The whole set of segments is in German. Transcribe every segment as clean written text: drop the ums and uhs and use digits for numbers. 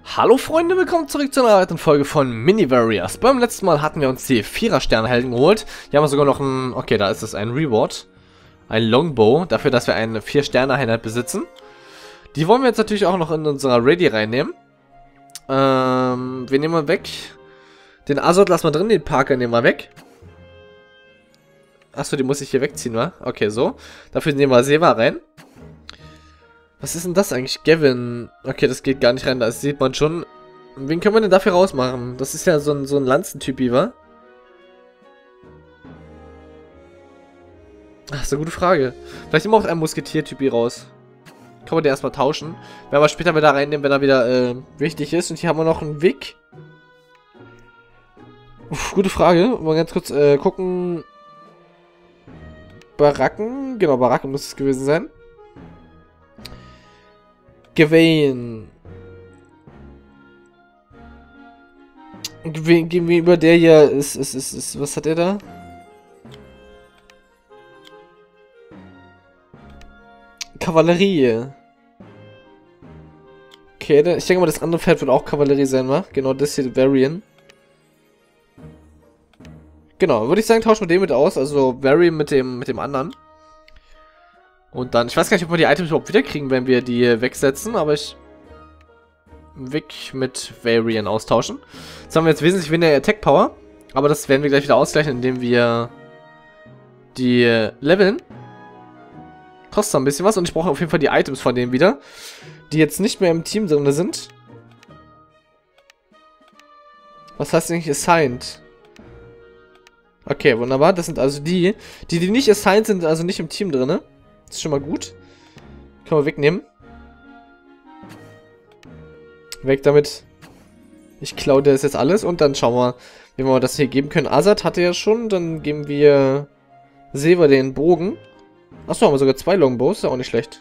Hallo Freunde, willkommen zurück zu einer weiteren Folge von Mini Warriors. Beim letzten Mal hatten wir uns die 4er-Sterne-Helden geholt. Hier haben wir sogar noch ein, okay, da ist es ein Reward. Ein Longbow, dafür, dass wir eine 4-Sterne-Einheit besitzen. Die wollen wir jetzt natürlich auch noch in unserer Ready reinnehmen. Wir nehmen mal weg. Den Azot lassen wir drin, den Parker nehmen wir weg. Achso, die muss ich hier wegziehen, wa? Okay, so. Dafür nehmen wir Seva rein. Was ist denn das eigentlich? Gavin. Okay, das geht gar nicht rein, das sieht man schon. Wen können wir denn dafür rausmachen? Das ist ja so ein Lanzentypi, wa? Ach, ist eine gute Frage. Vielleicht immer auch ein Musketier-Typi raus. Kann man den erstmal tauschen. Werden wir später wieder reinnehmen, wenn er wieder wichtig ist. Und hier haben wir noch einen Wick. Gute Frage. Mal ganz kurz gucken. Baracken. Genau, Baracken muss es gewesen sein. Gawain. Gegenüber der hier ist, was hat er da? Kavallerie. Okay, ich denke mal, das andere Pferd wird auch Kavallerie sein, wa? Genau, das hier, Varian. Genau, würde ich sagen, tauschen wir den mit aus, also Varian mit dem anderen. Und dann, ich weiß gar nicht, ob wir die Items überhaupt wiederkriegen, wenn wir die wegsetzen, aber Wick mit Varian austauschen. Jetzt haben wir jetzt wesentlich weniger Attack Power, aber das werden wir gleich wieder ausgleichen, indem wir die leveln. Kostet ein bisschen was und ich brauche auf jeden Fall die Items von denen wieder, die jetzt nicht mehr im Team drin sind. Was heißt eigentlich assigned? Okay, wunderbar. Das sind also die nicht assigned sind, also nicht im Team drin. Das ist schon mal gut. Können wir wegnehmen. Weg damit. Ich klaue das jetzt alles und dann schauen wir, wie wir das hier geben können. Azad hatte ja schon, dann geben wir Seva den Bogen. Achso, haben wir sogar 2 Longbows, ist ja auch nicht schlecht.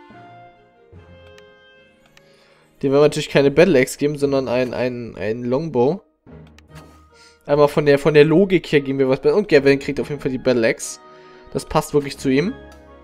Dem werden wir natürlich keine Battle Axe geben, sondern ein Longbow. Einmal von der Logik her geben wir was. Und Gavin kriegt auf jeden Fall die Battle Axe. Das passt wirklich zu ihm.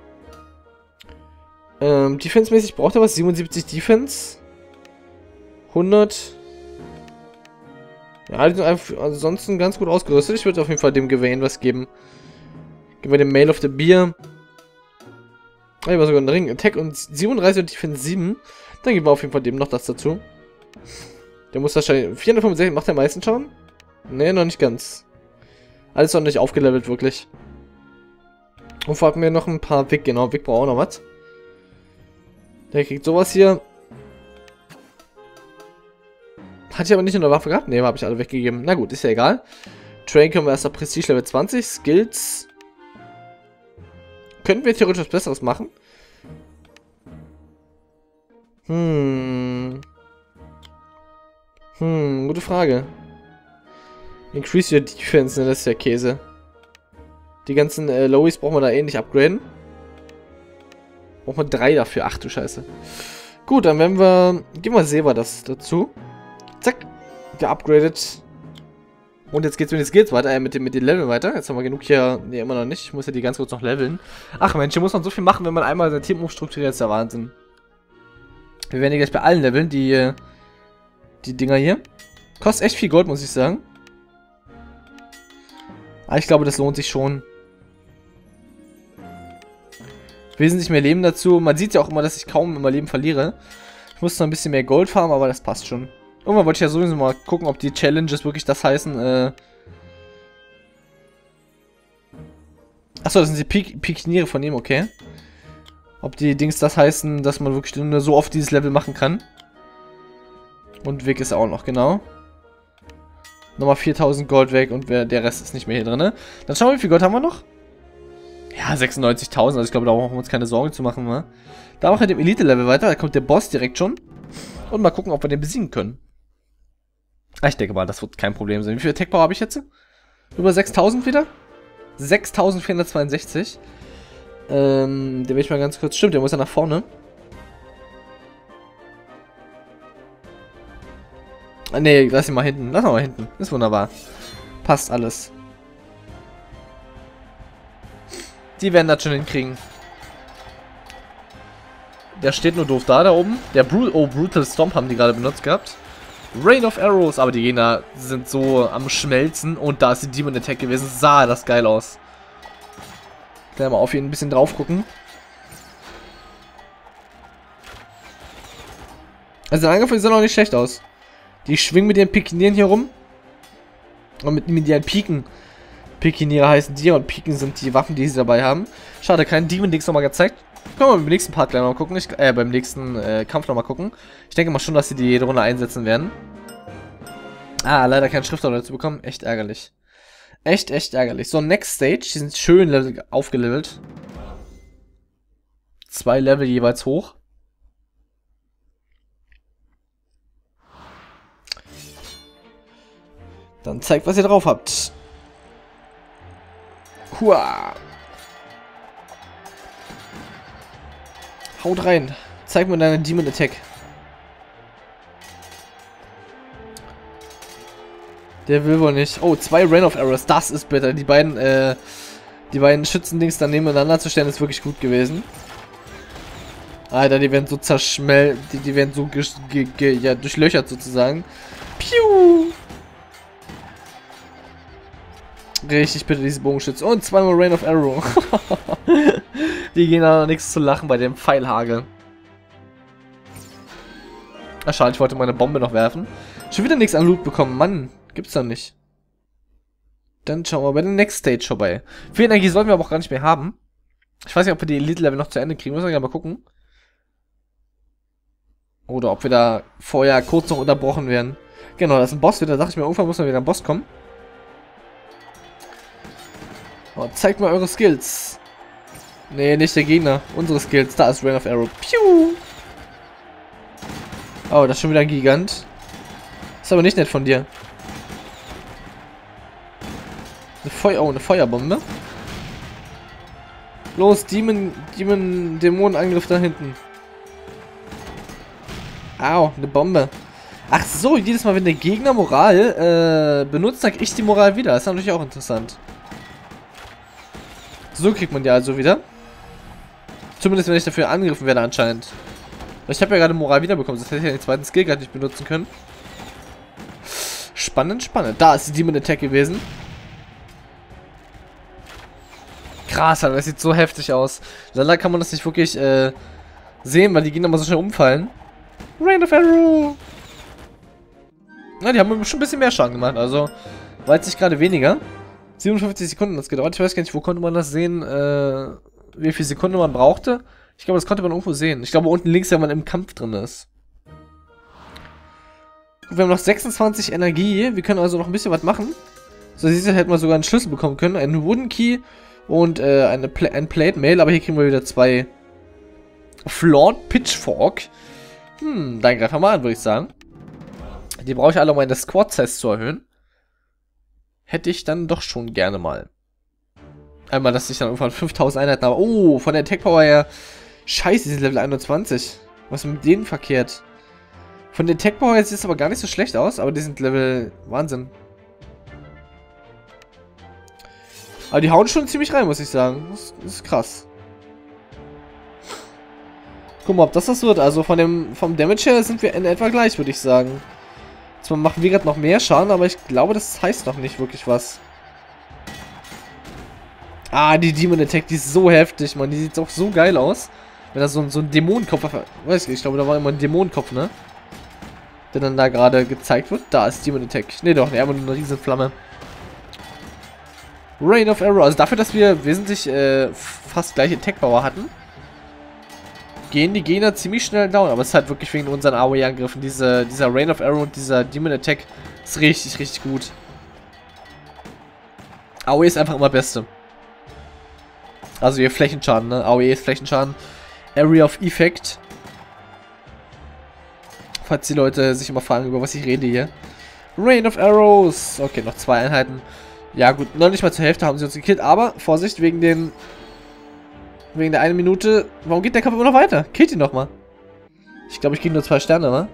Defense-mäßig braucht er was. 77 Defense. 100. Ja, die sind einfach ansonsten ganz gut ausgerüstet. Ich würde auf jeden Fall dem Gawain was geben. Geben wir dem Mail of the Beer. Ah, ich war sogar ein Ring. Attack und 37 und Defense 7. Dann geben wir auf jeden Fall dem noch das dazu. Der muss wahrscheinlich... 465 macht der meisten Schaden? Ne, noch nicht ganz. Alles noch nicht aufgelevelt, wirklich. Und fragt mir noch ein paar Wick. Genau, Wick braucht auch noch was. Der kriegt sowas hier. Hatte ich aber nicht in der Waffe gehabt? Ne, habe ich alle weggegeben. Na gut, ist ja egal. Train können wir erst auf Prestige Level 20. Skills. Könnten wir theoretisch was Besseres machen? Gute Frage. Increase your Defense, ne, das ist ja Käse. Die ganzen Lowies brauchen wir da ähnlich upgraden. Brauchen wir 3 dafür. Ach du Scheiße. Gut, dann werden wir... Geben wir Seva das dazu. Zack. Geupgradet. Und jetzt geht's mit den Skills weiter, mit den Leveln weiter. Jetzt haben wir genug hier... Ne, immer noch nicht. Ich muss ja die ganz kurz noch leveln. Ach Mensch, hier muss man so viel machen, wenn man einmal sein Team umstrukturiert. Das ist der Wahnsinn. Wir werden hier gleich bei allen leveln, die Dinger hier. Kostet echt viel Gold, muss ich sagen. Aber ich glaube, das lohnt sich schon. Wesentlich mehr Leben dazu. Man sieht ja auch immer, dass ich kaum immer Leben verliere. Ich muss noch ein bisschen mehr Gold farmen, aber das passt schon. Irgendwann wollte ich ja sowieso mal gucken, ob die Challenges wirklich das heißen. Achso, das sind die Pikiniere von ihm, okay. Ob die Dings das heißen, dass man wirklich nur so oft dieses Level machen kann. Und Wick ist auch noch, genau. Nochmal 4000 Gold weg und der Rest ist nicht mehr hier drin. Dann schauen wir, wie viel Gold haben wir noch? Ja, 96.000, also ich glaube, da brauchen wir uns keine Sorgen zu machen, wa? Da machen wir dem Elite-Level weiter, da kommt der Boss direkt schon. Und mal gucken, ob wir den besiegen können. Ich denke mal, das wird kein Problem sein. Wie viel Attack Power habe ich jetzt? Über 6.000 wieder? 6.462. Den will ich mal ganz kurz... Stimmt, der muss ja nach vorne. Ne, lass ihn mal hinten. Lass ihn mal hinten. Ist wunderbar. Passt alles. Die werden das schon hinkriegen. Der steht nur doof da oben. Der Brutal Stomp haben die gerade benutzt gehabt. Rain of Arrows, aber die Gegner sind so am Schmelzen. Und da ist die Demon Attack gewesen. Sah das geil aus. Gleich mal auf ihn ein bisschen drauf gucken. Also der Angriff sah noch nicht schlecht aus. Die schwingen mit ihren Pikinieren hier rum. Und mit ihren Piken. Pikiniere heißen die und Piken sind die Waffen, die sie dabei haben. Schade, kein Demon-Dings nochmal gezeigt. Können wir beim nächsten Part gleich mal gucken. Beim nächsten Kampf nochmal gucken. Ich denke mal schon, dass sie die jede Runde einsetzen werden. Ah, leider kein Schriftrolle dazu bekommen. Echt ärgerlich. Echt ärgerlich. So, Next Stage. Die sind schön aufgelevelt. 2 Level jeweils hoch. Dann zeigt, was ihr drauf habt. Hua. Haut rein. Zeig mir deine Demon Attack. Der will wohl nicht. Oh, 2 Rain of Arrows. Das ist bitter. Die beiden Schützendings dann nebeneinander zu stellen, ist wirklich gut gewesen. Alter, die werden so die werden so ja, durchlöchert sozusagen. Piu! Richtig bitte, diese Bogenschütze. Und 2-mal Rain of Arrow. Die gehen da nichts zu lachen bei dem Pfeilhagel. Ach schade, ich wollte meine Bombe noch werfen. Schon wieder nichts an Loot bekommen. Mann, gibt's da nicht. Dann schauen wir bei der Next Stage vorbei. Viel Energie sollten wir aber auch gar nicht mehr haben. Ich weiß nicht, ob wir die Elite-Level noch zu Ende kriegen. Müssen wir mal gucken. Oder ob wir da vorher kurz noch unterbrochen werden. Genau, das ist ein Boss wieder. Da dachte ich mir, irgendwann muss mal wieder ein Boss kommen. Oh, zeigt mal eure Skills. Nee, nicht der Gegner. Unsere Skills. Da ist Rain of Arrow. Piu! Oh, das ist schon wieder ein Gigant. Ist aber nicht nett von dir. Eine Feuerbombe. Los, Dämonenangriff da hinten. Au, eine Bombe. Ach so, jedes Mal, wenn der Gegner Moral benutzt, sag ich die Moral wieder. Das ist natürlich auch interessant. So kriegt man die also wieder. Zumindest, wenn ich dafür angegriffen werde anscheinend. Ich habe ja gerade Moral wiederbekommen, sonst hätte ich ja den zweiten Skill gerade nicht benutzen können. Spannend. Da ist die Demon Attack gewesen. Krass, Alter, das sieht so heftig aus. Leider kann man das nicht wirklich sehen, weil die Gegner mal so schnell umfallen. Rain of Arrow! Na, die haben schon ein bisschen mehr Schaden gemacht, also war jetzt nicht gerade weniger. 57 Sekunden hat es gedauert. Ich weiß gar nicht, wo konnte man das sehen, wie viele Sekunden man brauchte. Ich glaube, das konnte man irgendwo sehen. Ich glaube, unten links, wenn man im Kampf drin ist. Wir haben noch 26 Energie. Wir können also noch ein bisschen was machen. So, siehst du, hätten wir sogar einen Schlüssel bekommen können. Einen Wooden Key und ein Plate Mail. Aber hier kriegen wir wieder 2 Flawed Pitchfork. Dann greifen wir mal an, würde ich sagen. Die brauche ich alle, um meine Squad-Size zu erhöhen. Hätte ich dann doch schon gerne mal. Einmal, dass ich dann irgendwann 5000 Einheiten habe. Oh, von der Attack Power her. Scheiße, die sind Level 21. Was ist mit denen verkehrt? Von der Attack Power her sieht es aber gar nicht so schlecht aus, aber die sind Level... Wahnsinn. Aber die hauen schon ziemlich rein, muss ich sagen. Das ist krass. Guck mal, ob das wird. Also vom Damage her sind wir in etwa gleich, würde ich sagen. Zwar machen wir gerade noch mehr Schaden, aber ich glaube, das heißt noch nicht wirklich was. Ah, die Demon Attack, die ist so heftig, Mann. Die sieht auch so geil aus. Wenn da so ein Dämonenkopf... Weiß ich glaube, da war immer ein Dämonenkopf, ne? Der dann da gerade gezeigt wird. Da ist Demon Attack. Ne, doch, ne, einfach nur eine riesen Flamme. Rain of Arrow. Also dafür, dass wir wesentlich fast gleiche Attack Power hatten, gehen die Gegner ziemlich schnell down. Aber es ist halt wirklich wegen unseren AOE-Angriffen. Dieser Rain of Arrow und dieser Demon Attack ist richtig, richtig gut. AOE ist einfach immer Beste. Also ihr Flächenschaden, ne? AOE ist Flächenschaden. Area of Effect. Falls die Leute sich immer fragen, über was ich rede hier. Rain of Arrows. Okay, noch 2 Einheiten. Ja gut, noch nicht mal zur Hälfte haben sie uns gekillt. Aber, Vorsicht, wegen der 1 Minute. Warum geht der Kampf immer noch weiter? Killt ihn doch mal. Ich glaube, ich kriege nur 2 Sterne, wa?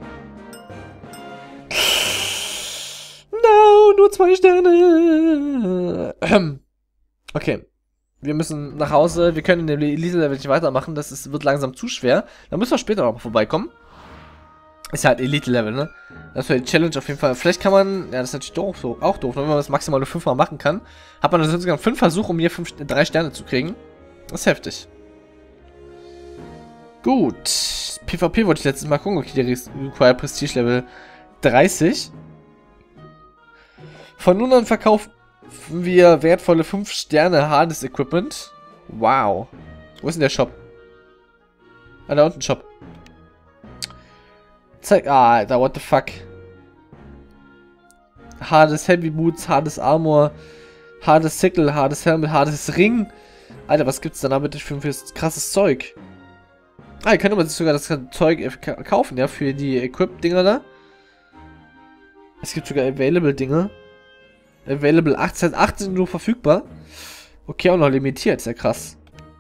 No, nur 2 Sterne. Okay. Wir müssen nach Hause. Wir können in dem Elite-Level nicht weitermachen. Wird langsam zu schwer. Da müssen wir später noch mal vorbeikommen. Ist halt Elite-Level, ne? Das wäre die Challenge auf jeden Fall. Vielleicht kann man... Ja, das ist natürlich doof, auch doof. Wenn man das maximal nur 5-mal machen kann, hat man dann sogar 5 Versuche, um hier 3 Sterne zu kriegen. Das ist heftig. Gut. PvP wollte ich letztes Mal gucken. Okay, der Require Prestige Level 30. Von nun an verkaufen wir wertvolle 5 Sterne Hades Equipment. Wow. Wo ist denn der Shop? Ah, da unten Shop. Zeig. Ah, Alter, what the fuck. Hades Heavy Boots, Hades Armor, Hades Sickle, Hades Helmet, Hades Ring. Alter, was gibt's da bitte für krasses Zeug? Ah, hier könnte man sich sogar das Zeug kaufen, ja, für die Equip-Dinger da. Es gibt sogar Available-Dinger. Available 18 nur verfügbar. Okay, auch noch limitiert, ist ja krass.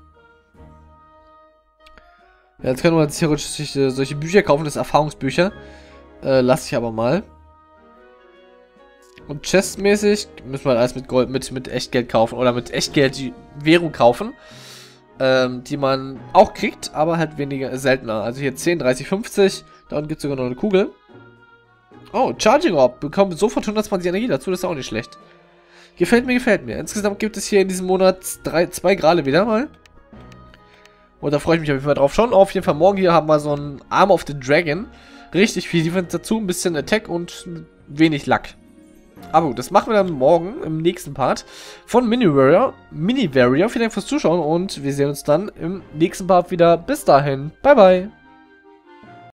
Ja, jetzt können wir uns theoretisch solche Bücher kaufen, das sind Erfahrungsbücher. Lasse ich aber mal. Und chestmäßig müssen wir alles mit Gold, mit Echtgeld kaufen. Oder mit Echtgeld die Währung kaufen. Die man auch kriegt, aber halt weniger, seltener. Also hier 10, 30, 50. Da unten gibt es sogar noch eine Kugel. Oh, Charging Orb. Bekommen sofort 120 Energie dazu, das ist auch nicht schlecht. Gefällt mir, gefällt mir. Insgesamt gibt es hier in diesem Monat 2 Grale wieder mal. Und da freue ich mich auf jeden Fall drauf. Schon auf jeden Fall morgen hier haben wir so einen Arm of the Dragon. Richtig viel Defense dazu, ein bisschen Attack und wenig Luck. Aber gut, das machen wir dann morgen im nächsten Part von Mini-Warrior. Vielen Dank fürs Zuschauen und wir sehen uns dann im nächsten Part wieder. Bis dahin, bye bye.